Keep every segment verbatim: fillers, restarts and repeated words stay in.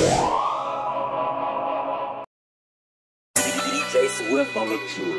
D J Swift on the tune.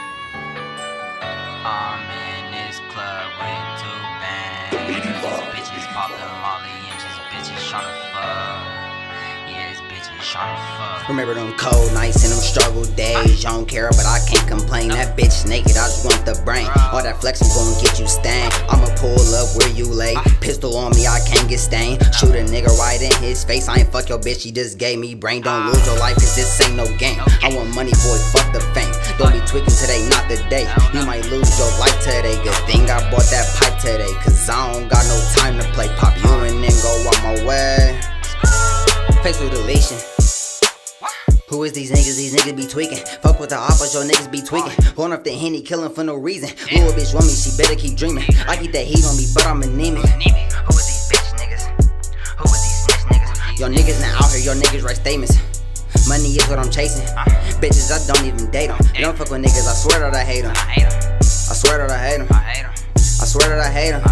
I'm in this club with two bands. These bitches poppin' Molly and these bitches tryna fuck. Yeah, these bitches tryna fuck. Remember them cold nights and them struggle days. You don't care, but I can't complain. That bitch naked, I just want the brain. All that flexing gon' get you stained. I'ma pull up where you lay. Pistol on me, I can't get stained. Shoot a nigga right in his face. I ain't fuck your bitch, she just gave me brain. Don't lose your life, cause this ain't no game. I want money, boy, fuck the fame. Don't be tweaking today, not the day. You might lose your life today. Good thing I bought that pipe today, cause I don't got no time to play. Pop you and then go on my way. Facial deletion. Who is these niggas? These niggas be tweaking. Fuck with the offers, your niggas be tweaking. Going off the Henny, killing for no reason. Little bitch want me, she better keep dreaming. I get that heat on me, but I'm anemic. Who is these bitch niggas? Who is these snitch niggas? Your niggas not out here, your niggas write statements. Money is what I'm chasing. Bitches, I don't even date them. You don't fuck with niggas, I swear that I hate them. I swear that I hate them. I swear that I hate them.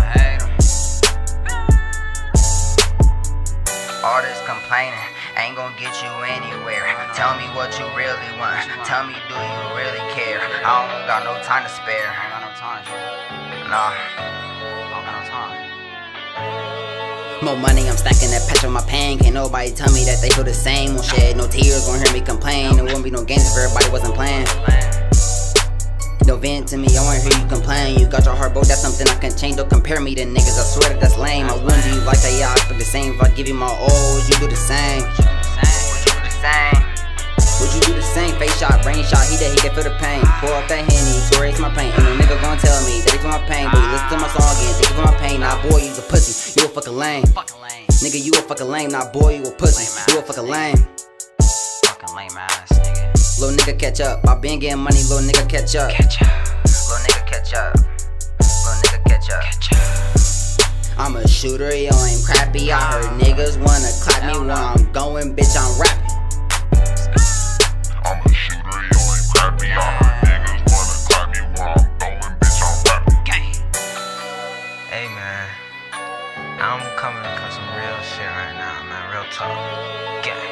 All this complaining ain't gon' get you anywhere. Tell me what you really want. Tell me, do you really care? I don't got no time to spare. I ain't got no time. Nah, I don't got no time. More money, I'm stacking that patch on my pain. Can't nobody tell me that they feel the same. Won't shed no tears, won't hear me complain. There won't be no games if everybody wasn't playing. Don't vent to me, I wanna hear you complain. You got your heart broke, that's something I can change. Don't compare me to niggas, I swear that that's lame. I wouldn't do you like that, yeah, I expect the same. If I give you my all, you do the same. Would you do the same? Would you do the same? Face shot, brain shot, he that he can feel the pain. Pour up that Henny to erase my pain. Ain't no nigga gon' tell me that he feel my pain. But you listen to my song again, think you feel my pain. Nah, boy, you's a pussy, you a fucking lame. Nigga, you a fucking lame. Nah, boy, you a pussy, you a fucking lame. Fucking lame ass nigga. Little nigga catch up, I been getting money, little nigga catch up. Catch up. Little nigga catch up. Little nigga catch up. Catch up. I'm a shooter, yo, ain't crappy. I heard niggas wanna clap me where I'm going, bitch, I'm rapping. I'm a shooter, yo, ain't crappy. I heard niggas wanna clap me where I'm going, bitch, I'm rapping. Gang. Hey man, I'm coming for some real shit right now, man. Real talk. Gang.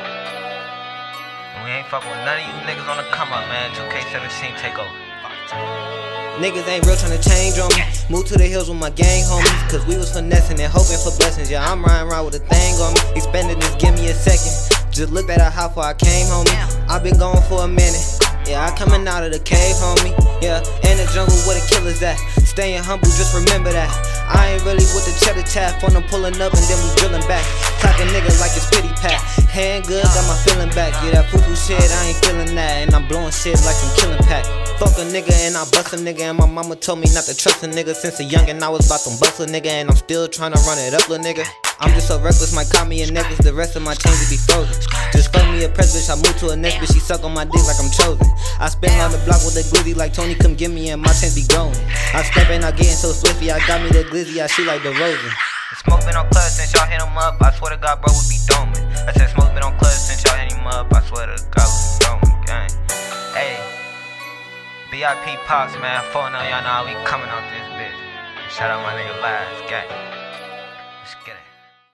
We ain't fucking with none of you niggas on the come up, man. two K seventeen take over. Niggas ain't real tryna change on me. Moved to the hills with my gang homies, cause we was finessing and hoping for blessings. Yeah, I'm riding around with a thing on me. Expanding this, give me a second. Just look at how far I came, homie. I been gone for a minute. Yeah, I coming out of the cave, homie. Yeah, in the jungle where the killers at. Staying humble, just remember that. I ain't really with the cheddar tap. On them pulling up and then we drilling back. Clap a nigga like it's pity pat. Hand good, got my feeling back. Yeah, that foo-foo shit, I ain't feeling that. And I'm blowing shit like some killing pack. Fuck a nigga and I bust a nigga. And my mama told me not to trust a nigga. Since a youngin' I was about to bust a nigga. And I'm still tryna run it up, little nigga. I'm just so reckless, might call me a necklace. The rest of my chains will be frozen. Just fuck me a press bitch, I moved to a nest bitch. She suck on my dick like I'm chosen. I spin on the block with a glizzy like Tony, come get me and my chains be growing. I step and I getting so swifty, I got me the glizzy, I shoot like the Rosen. The smoke been on clutch since y'all hit him up. I swear to God, bro, would be doming. I said smoke been on clutch since y'all hit him up. I swear to God, would be doming. Gang. Hey, B I P Pops, man. Phone on y'all now, we coming out this bitch. Shout out my nigga Laz, gang.